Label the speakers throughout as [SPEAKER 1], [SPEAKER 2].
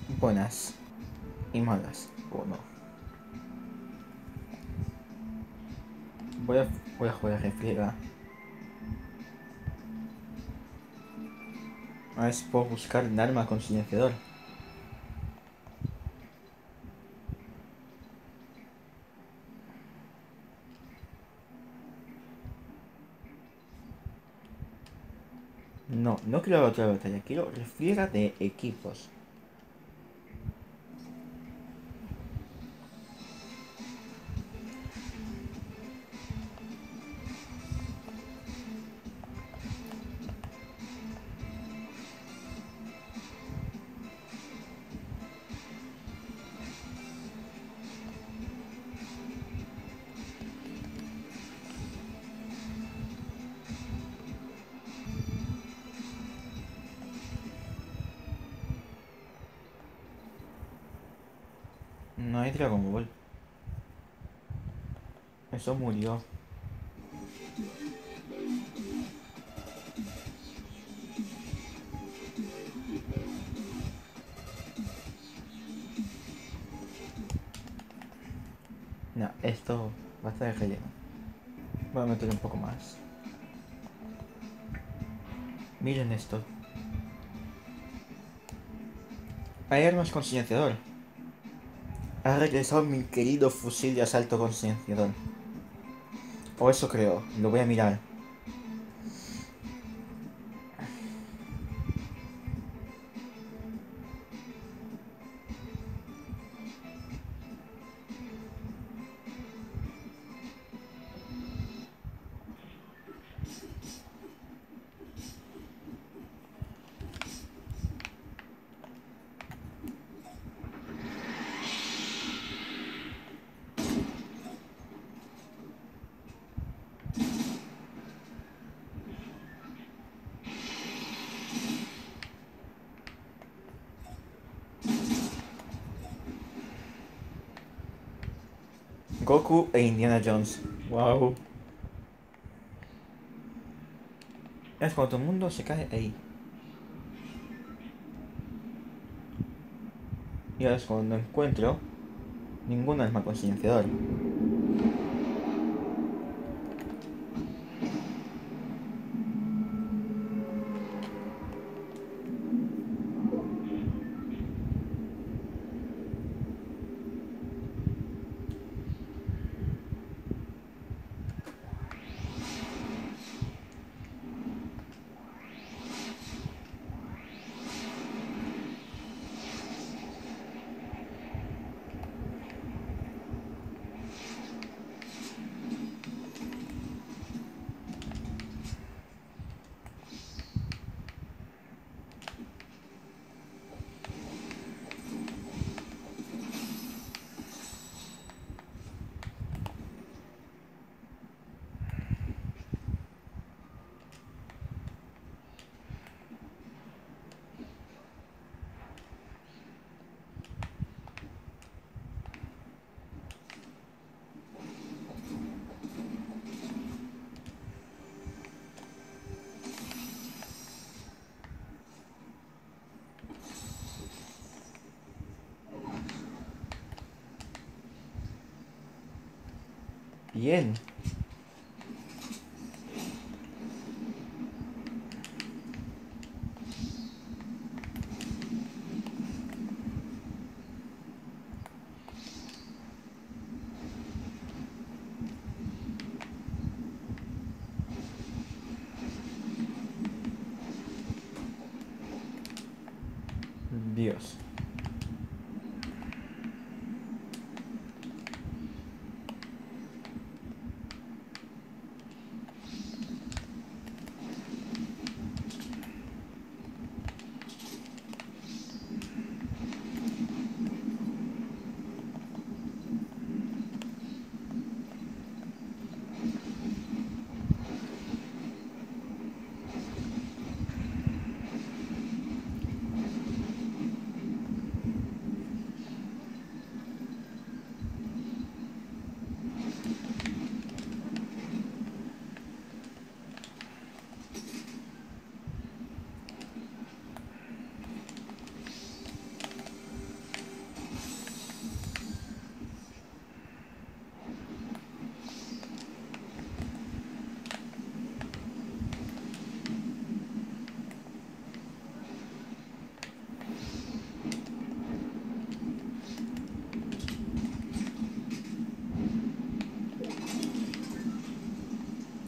[SPEAKER 1] buenas y malas. O no. Voy a, voy a jugar a refriega. A ver si puedo buscar un arma con silenciador. No, no quiero otra batalla. Quiero refriega de equipos. No hay Dragon Ball. Eso murió. No, esto va a estar de relleno. Voy a meter un poco más. Miren esto. Hay armas con silenciador. Ha regresado mi querido fusil de asalto con silenciador. O eso creo. Lo voy a mirar. Goku e Indiana Jones. Wow. Es cuando todo el mundo se cae ahí. Y ahora es cuando encuentro ningún arma con silenciador. Bien. Dios.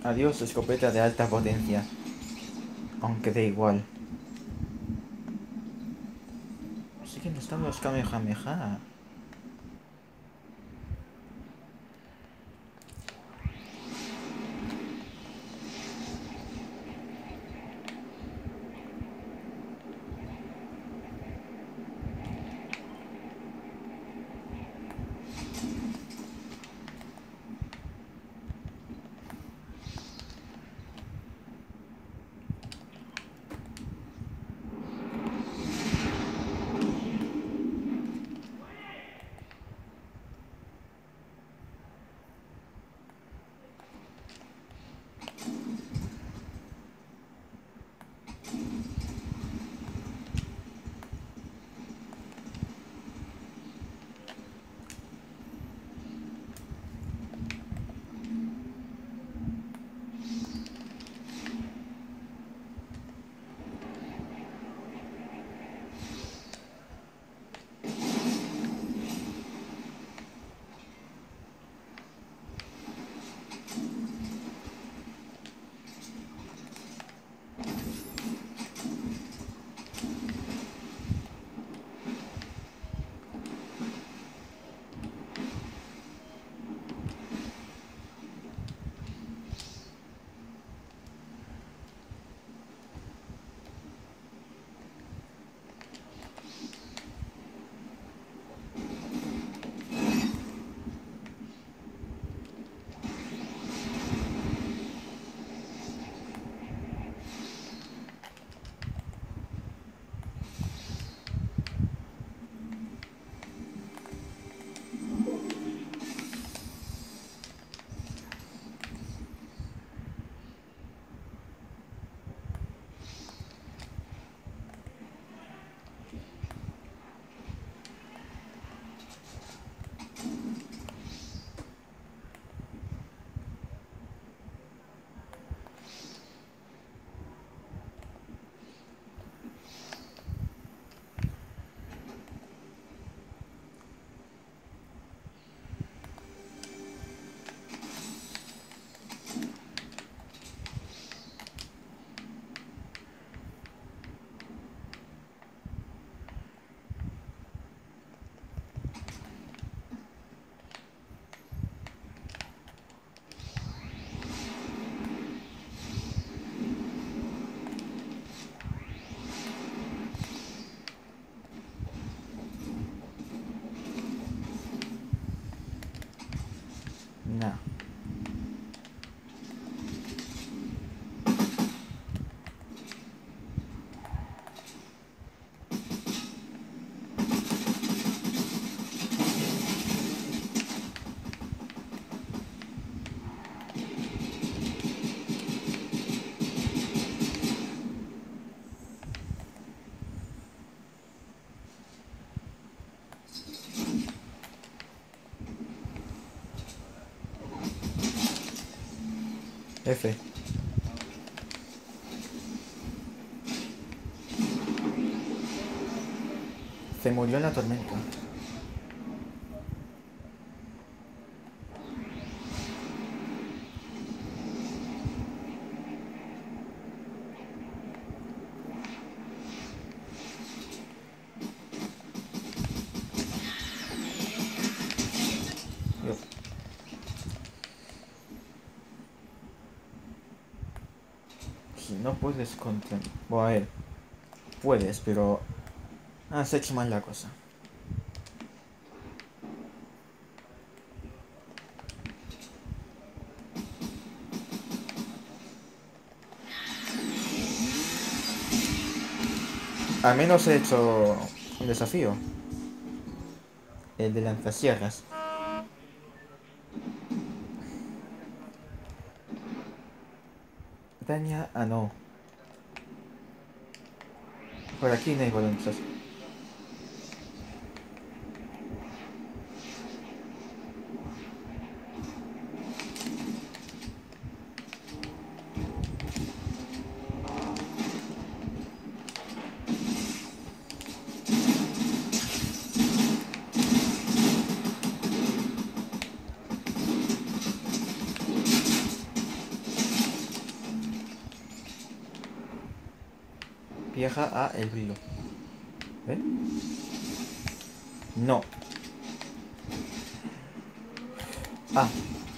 [SPEAKER 1] Adiós, escopeta de alta potencia. Aunque da igual. Siguen estando los Kamehameha. No. F. Se murió en la tormenta. Dios. Si no puedes contra... Bueno, a ver. Puedes, pero... has hecho mal la cosa. Al menos he hecho un desafío. El de lanzasierras. Daña... Ah, no. Por aquí no hay bolonchas. viaja a el río. ¿Ven? No. Ah.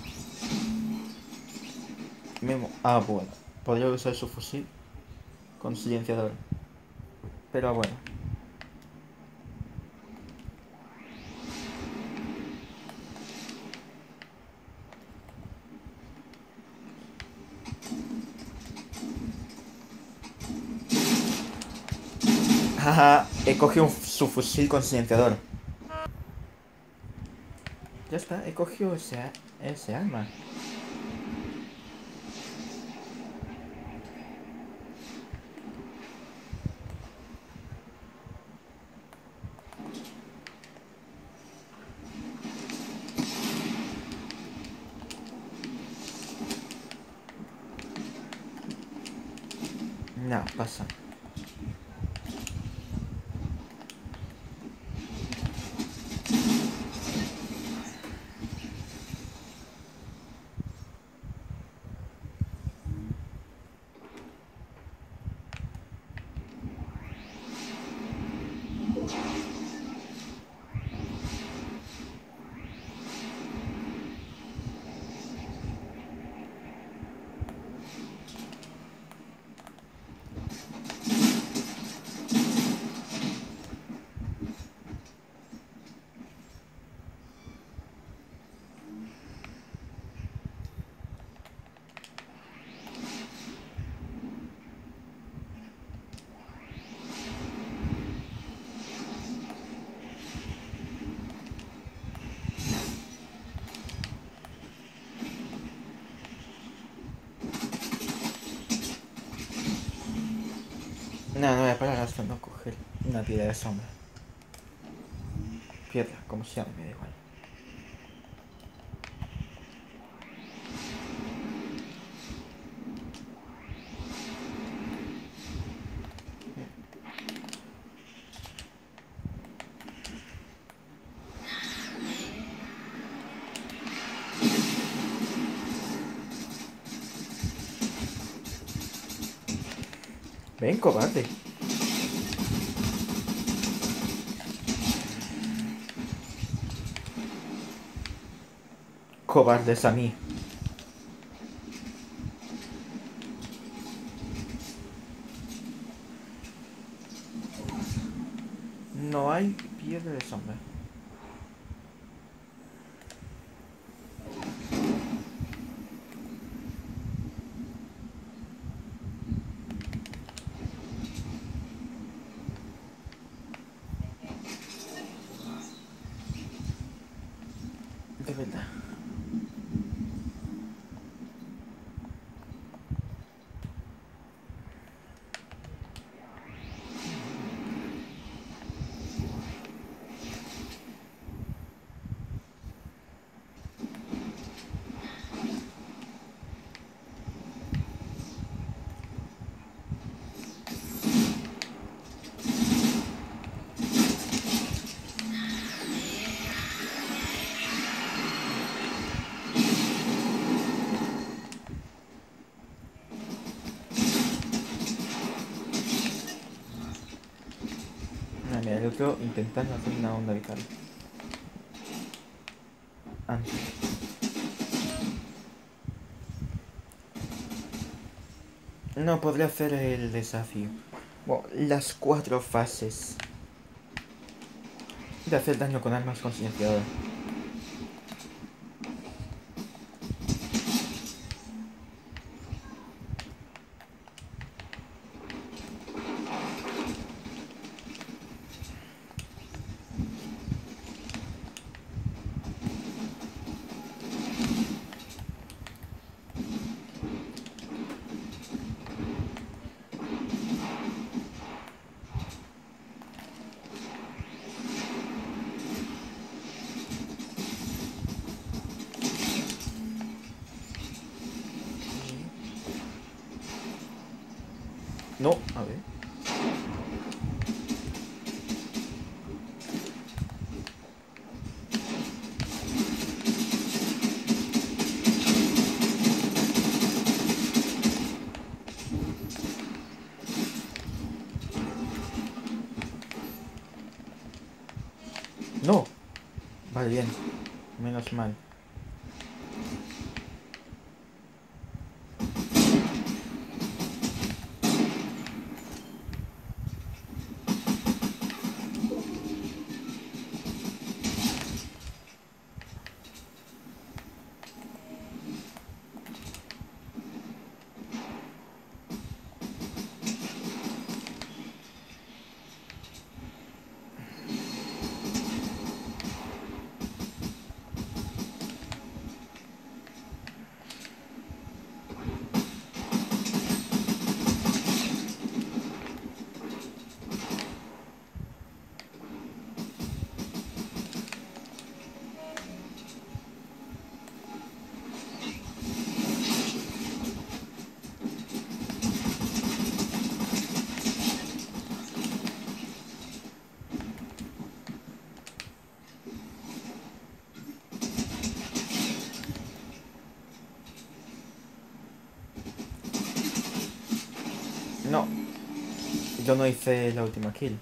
[SPEAKER 1] Memo. Ah, bueno. Podría usar su fusil con silenciador. Pero bueno. Jaja, he cogido su fusil con silenciador. Ya está, he cogido ese arma. No, pasa. No, no voy a parar hasta no coger una piedra de sombra. Piedra, como se llame, me da igual. Ven, cobarde. Cobardes a mí. No hay piedra de sombra. De verdad. Ah, mira, yo creo intentando hacer una onda vital. Antes. No podría hacer el desafío. Bueno, las 4 fases de hacer daño con armas con silenciador. No, a ver. No. Vale, bien. Menos mal. No. Yo no hice la última kill.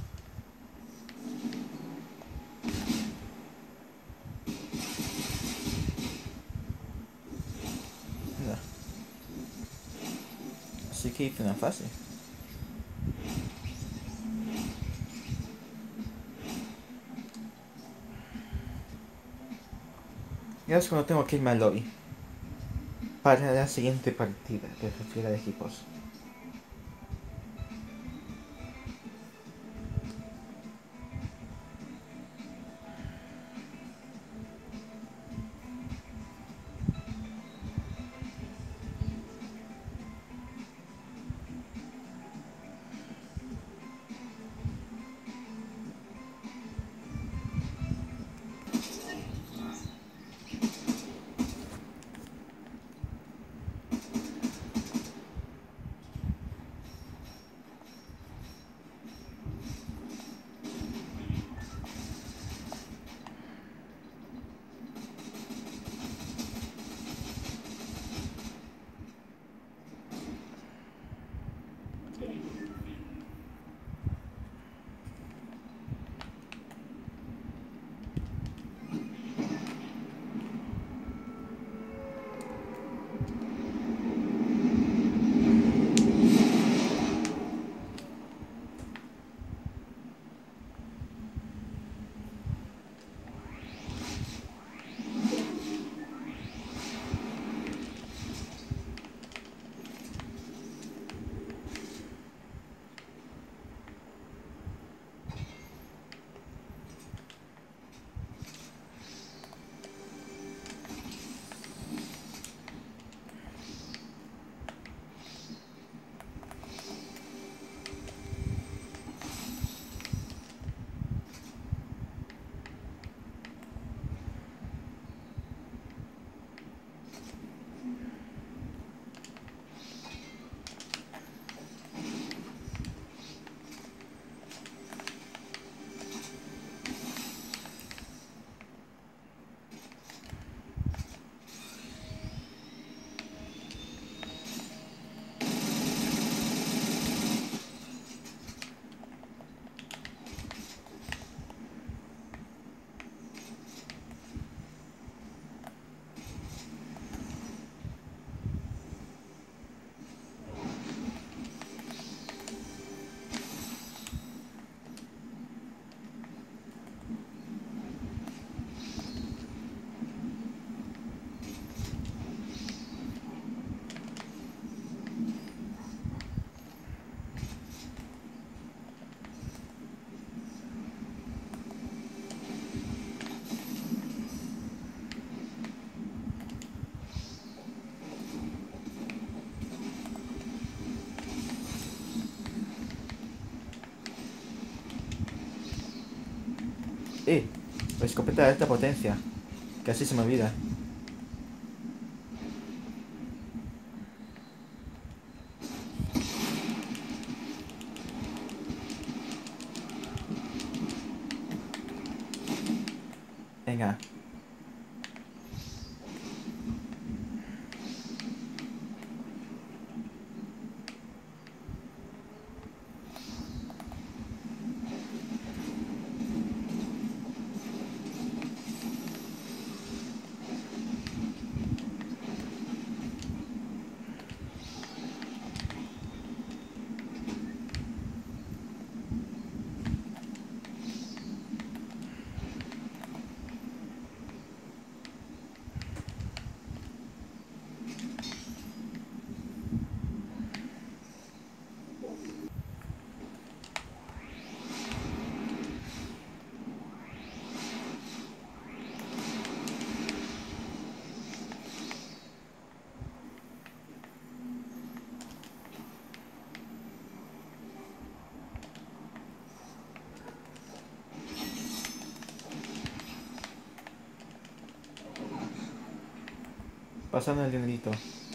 [SPEAKER 1] No. Así que hice una fase. Y ahora es cuando tengo que irme al lobby. Para la siguiente partida, que refiere a equipos. Escopeta de alta potencia. Casi se me olvida. Venga. Pasando el dinerito.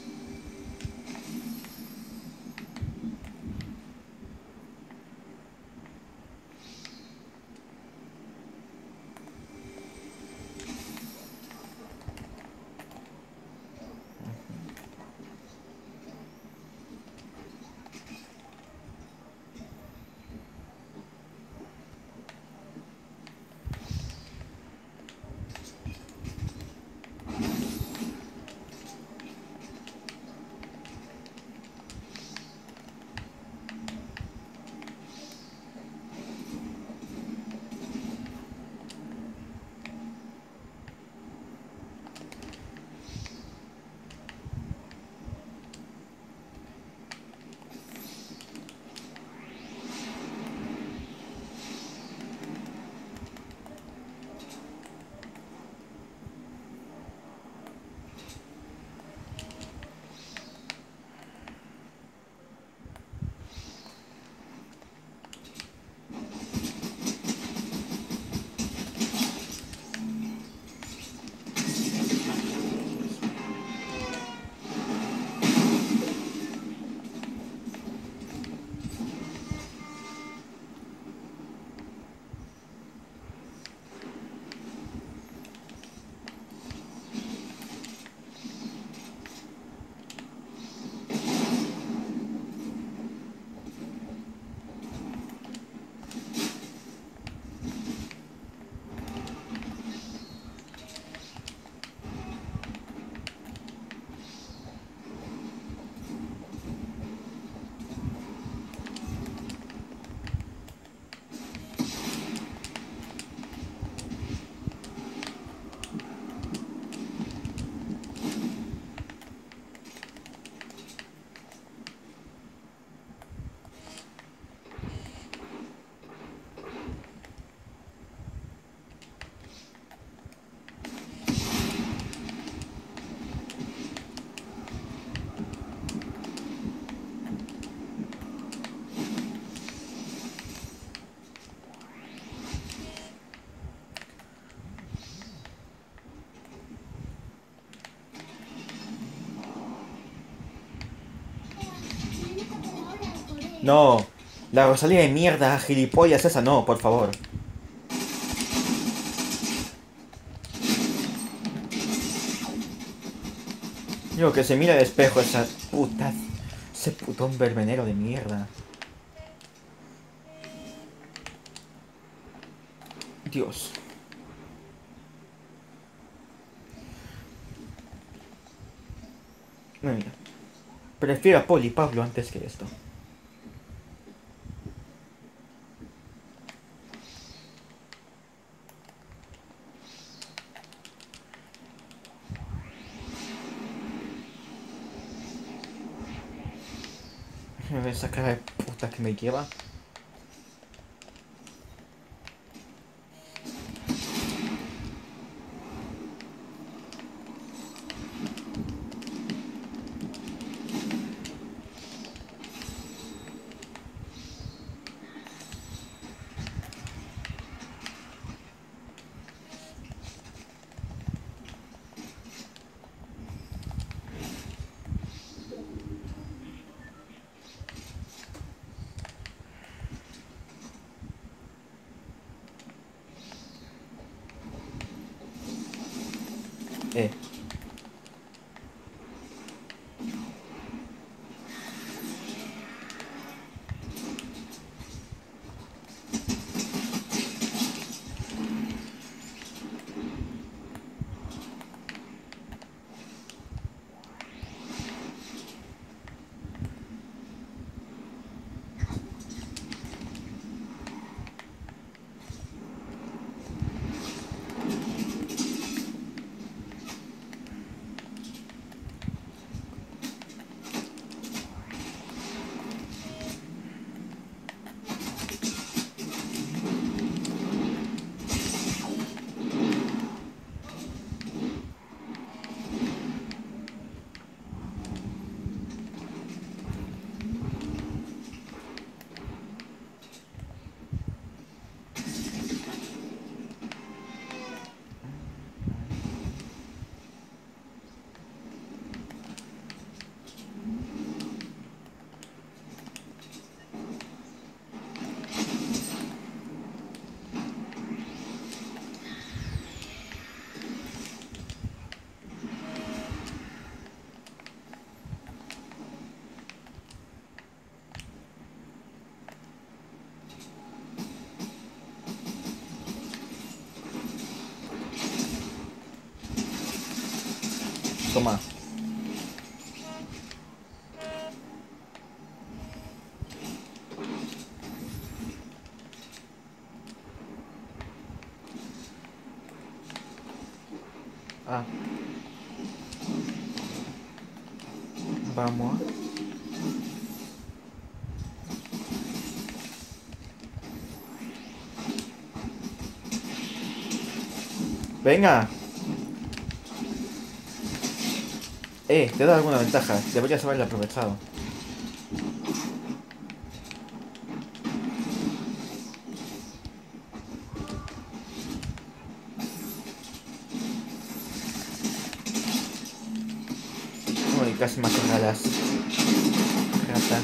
[SPEAKER 1] No, la Rosalía de mierda, gilipollas, esa no, por favor. Digo que se mira al espejo esa puta. Ese putón verbenero de mierda. Dios. No, mira. Prefiero a Paul y Pablo antes que esto. Esa cara de puta que me lleva. Eh. Toma. Ah. Vamos. Venga. Te he dado alguna ventaja. Deberías haberla aprovechado. Uy, casi me acorralas. Rata.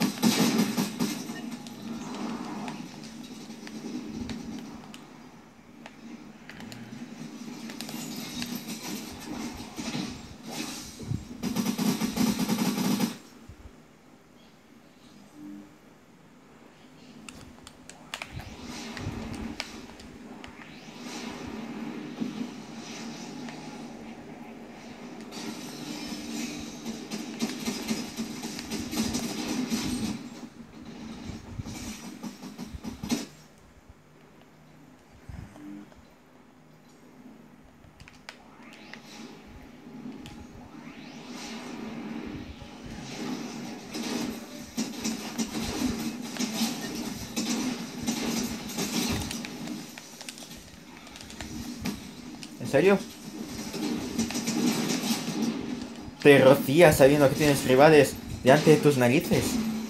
[SPEAKER 1] ¿En serio? Te rocías sabiendo que tienes rivales delante de tus narices.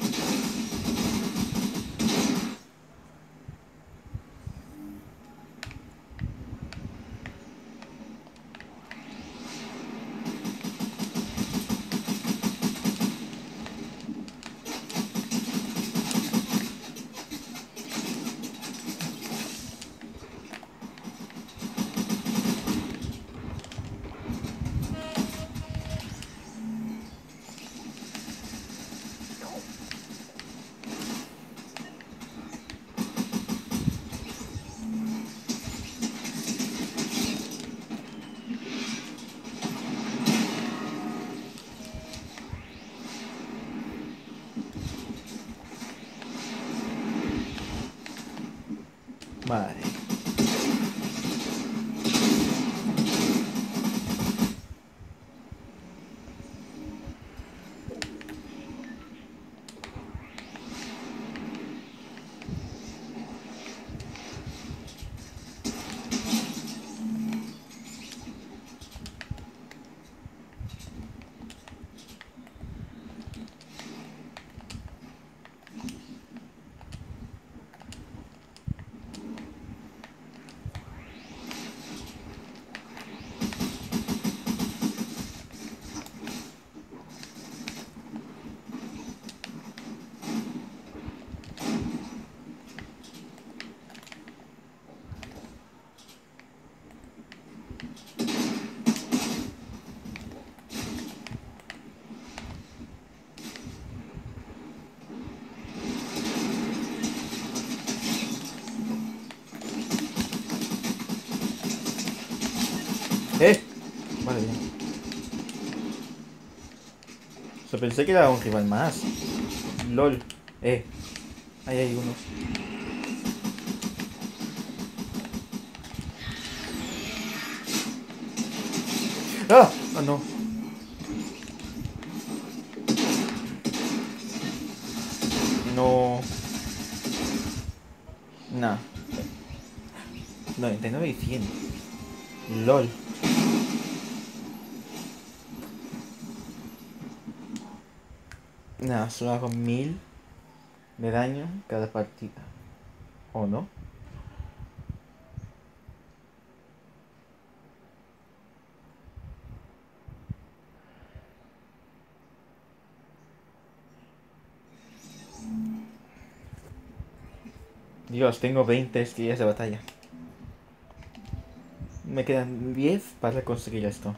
[SPEAKER 1] Vale. Vale, bien. O sea, pensé que era un rival más. LOL. Ahí hay uno. ¡Ah! ¡Ah, no! No. Nah. 99 y 100. LOL. Nah, solo hago 1000 de daño cada partida. ¿O no? Dios, tengo 20 estrellas de batalla. Me quedan 10 para conseguir esto.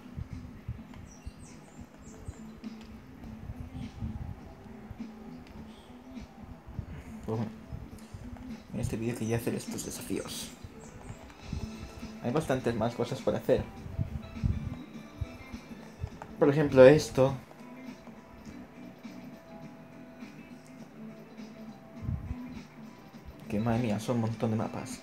[SPEAKER 1] Pues bueno, en este vídeo quería hacer estos desafíos. Hay bastantes más cosas por hacer. Por ejemplo, esto. Que madre mía, son un montón de mapas.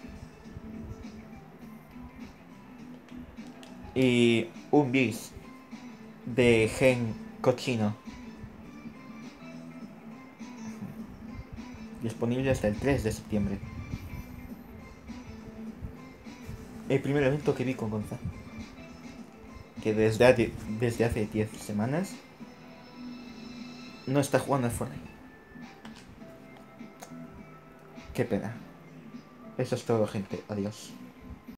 [SPEAKER 1] Y un bis de Gen Cochino. Disponible hasta el 3 de septiembre. El primer evento que vi con Gonza. Que desde hace 10 semanas no está jugando al Fortnite. Qué pena. Eso es todo, gente. Adiós.